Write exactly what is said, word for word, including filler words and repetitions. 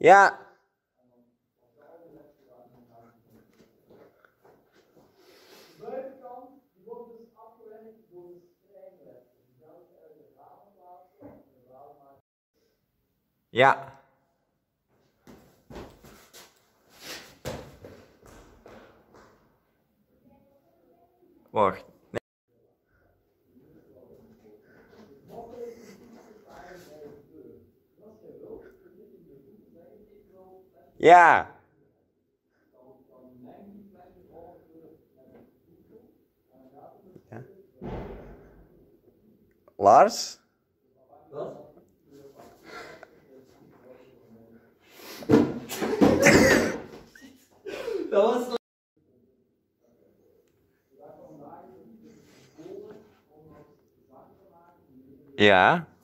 Ja. De buitenkant die wordt dus afgewerkt door de strijkrechten. Die gaan we uit de ramen plaatsen en de ramen maken. Ja. Wacht. Nee. Ja. Ja. Lars? Wat? Dat was Ja.